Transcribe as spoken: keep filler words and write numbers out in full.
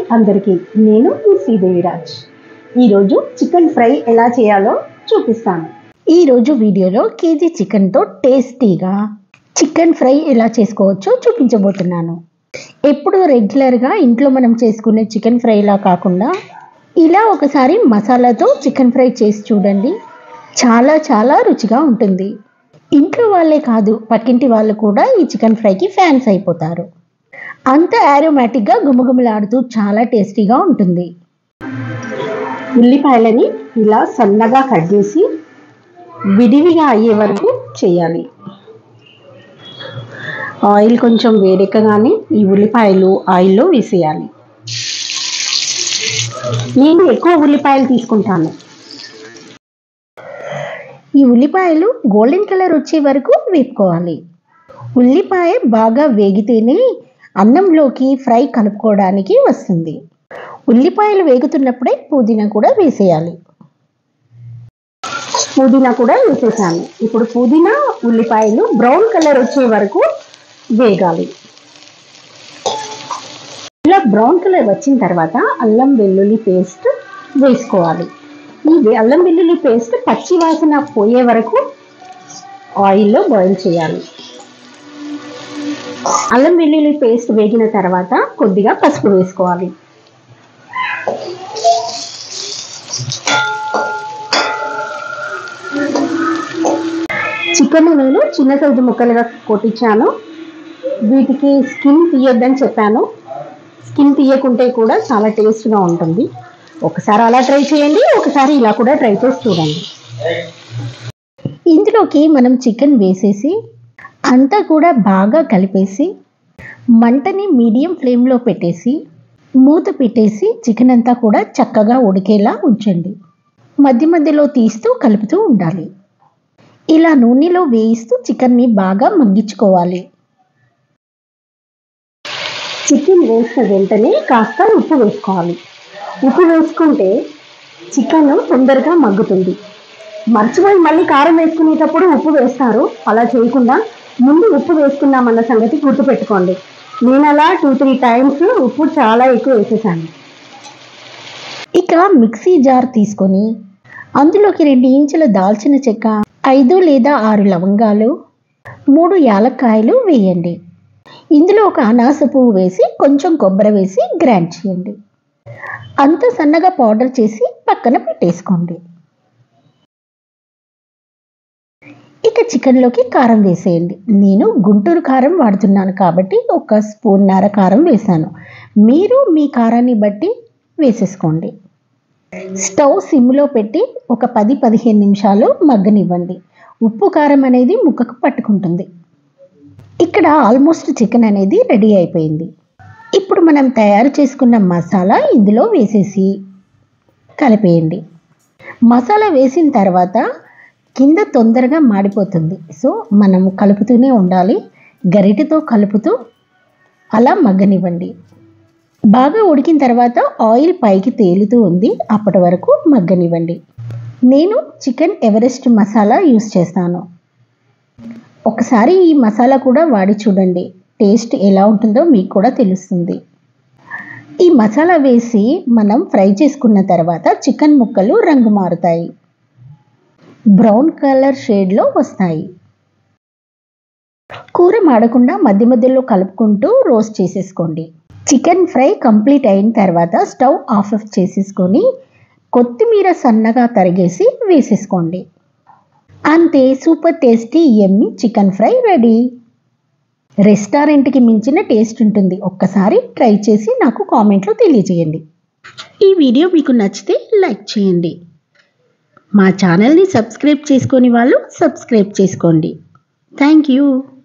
అందరికీ నేను మీ శ్రీదేవిరాజ్. ఈరోజు చికెన్ ఫ్రై ఎలా చేయాలో చూపిస్తాను. ఈరోజు వీడియోలో కేజీ చికెన్తో టేస్టీగా చికెన్ ఫ్రై ఎలా చేసుకోవచ్చో చూపించబోతున్నాను. ఎప్పుడు రెగ్యులర్గా ఇంట్లో మనం చేసుకునే చికెన్ ఫ్రైలా కాకుండా ఇలా ఒకసారి మసాలాతో చికెన్ ఫ్రై చేసి చూడండి. చాలా చాలా రుచిగా ఉంటుంది. ఇంట్లో వాళ్ళే కాదు, పక్కింటి వాళ్ళు కూడా ఈ చికెన్ ఫ్రైకి ఫ్యాన్స్ అయిపోతారు. అంత ఆరోమాటిక్గా గుమగుమలాడుతూ చాలా టేస్టీగా ఉంటుంది. ఉల్లిపాయలని ఇలా సన్నగా కట్ చేసి విడివిగా అయ్యే వరకు చేయాలి. ఆయిల్ కొంచెం వేడెక్కగానే ఈ ఉల్లిపాయలు ఆయిల్లో వేసేయాలి. నేను ఎక్కువ ఉల్లిపాయలు తీసుకుంటాను. ఈ ఉల్లిపాయలు గోల్డెన్ కలర్ వచ్చే వరకు వేపుకోవాలి. ఉల్లిపాయ బాగా వేగితేనే అన్నంలోకి ఫ్రై కలుపుకోవడానికి వస్తుంది. ఉల్లిపాయలు వేగుతున్నప్పుడే పుదీనా కూడా వేసేయాలి. పుదీనా కూడా వేసేసాను. ఇప్పుడు పుదీనా ఉల్లిపాయలు బ్రౌన్ కలర్ వచ్చే వరకు వేగాలి. ఇలా బ్రౌన్ కలర్ వచ్చిన తర్వాత అల్లం వెల్లుల్లి పేస్ట్ వేసుకోవాలి. ఈ అల్లం వెల్లుల్లి పేస్ట్ పచ్చి వాసన పోయే వరకు ఆయిల్లో బాయిల్ చేయాలి. అల్లం వెల్లుల్లి పేస్ట్ వేగిన తర్వాత కొద్దిగా పసుపు వేసుకోవాలి. చికెన్ నేను చిన్న సైజు ముక్కలుగా కొట్టించాను. వీటికి స్కిన్ తీయొద్దని చెప్పాను. స్కిన్ తీయకుంటే కూడా చాలా టేస్ట్గా ఉంటుంది. ఒకసారి అలా ట్రై చేయండి, ఒకసారి ఇలా కూడా ట్రై చేసి చూడండి. ఇందులోకి మనం చికెన్ వేసేసి అంతా కూడా బాగా కలిపేసి మంటని మీడియం ఫ్లేమ్లో పెట్టేసి మూత పెట్టేసి చికెన్ అంతా కూడా చక్కగా ఉడికేలా ఉంచండి. మధ్య మధ్యలో తీస్తూ కలుపుతూ ఉండాలి. ఇలా నూనెలో వేయిస్తూ చికెన్ని బాగా మగ్గించుకోవాలి. చికెన్ వేసిన వెంటనే కాస్త ఉప్పు వేసుకోవాలి. ఉప్పు వేసుకుంటే చికెన్ తొందరగా మగ్గుతుంది. మర్చిపోయి మళ్ళీ కారం వేసుకునేటప్పుడు ఉప్పు వేస్తారు. అలా చేయకుండా ముందు ఉప్పు వేసుకున్నామన్న సంగతి గుర్తుపెట్టుకోండి. నేను అలా టూ త్రీ టైమ్స్ ఉప్పు చాలా ఎక్కువ వేసేసాను. ఇక మిక్సీ జార్ తీసుకొని అందులోకి రెండు ఇంచుల దాల్చిన చెక్క, ఐదు లేదా ఆరు లవంగాలు, మూడు యాలక్కాయలు వేయండి. ఇందులో ఒక అనాస పువ్వు వేసి కొంచెం కొబ్బరి వేసి గ్రైండ్ చేయండి. అంత సన్నగా పౌడర్ చేసి పక్కన పెట్టేసుకోండి. ఇక చికెన్లోకి కారం వేసేయండి. నేను గుంటూరు కారం వాడుతున్నాను కాబట్టి ఒక స్పూన్నర కారం వేసాను. మీరు మీ కారాన్ని బట్టి వేసేసుకోండి. స్టవ్ సిమ్లో పెట్టి ఒక పది పదిహేను నిమిషాలు మగ్గనివ్వండి. ఉప్పు కారం అనేది ముక్కకు పట్టుకుంటుంది. ఇక్కడ ఆల్మోస్ట్ చికెన్ అనేది రెడీ అయిపోయింది. ఇప్పుడు మనం తయారు చేసుకున్న మసాలా ఇందులో వేసేసి కలిపేయండి. మసాలా వేసిన తర్వాత కింద తొందరగా మాడిపోతుంది. సో మనం కలుపుతూనే ఉండాలి. గరిటెతో కలుపుతూ అలా మగ్గనివ్వండి. బాగా ఉడికిన తర్వాత ఆయిల్ పైకి తేలుతూ ఉంది. అప్పటి వరకు మగ్గనివ్వండి. నేను చికెన్ ఎవరెస్ట్ మసాలా యూస్ చేస్తాను. ఒకసారి ఈ మసాలా కూడా వాడి చూడండి. టేస్ట్ ఎలా ఉంటుందో మీకు కూడా తెలుస్తుంది. ఈ మసాలా వేసి మనం ఫ్రై చేసుకున్న తర్వాత చికెన్ ముక్కలు రంగు మారుతాయి. బ్రౌన్ కలర్ షేడ్లో వస్తాయి. కూర మాడకుండా మధ్య మధ్యలో కలుపుకుంటూ రోస్ట్ చేసేసుకోండి. చికెన్ ఫ్రై కంప్లీట్ అయిన తర్వాత స్టవ్ ఆఫ్ ఆఫ్ చేసేసుకొని కొత్తిమీర సన్నగా తరిగేసి వేసేసుకోండి. అంతే, super tasty yummy chicken fry ready. రెస్టారెంట్కి మించిన టేస్ట్ ఉంటుంది. ఒక్కసారి ట్రై చేసి నాకు కామెంట్లో తెలియజేయండి. ఈ వీడియో మీకు నచ్చితే లైక్ చేయండి. మా ఛానల్ని సబ్స్క్రైబ్ చేసుకొని వాళ్ళు సబ్స్క్రైబ్ చేసుకోండి. Thank you.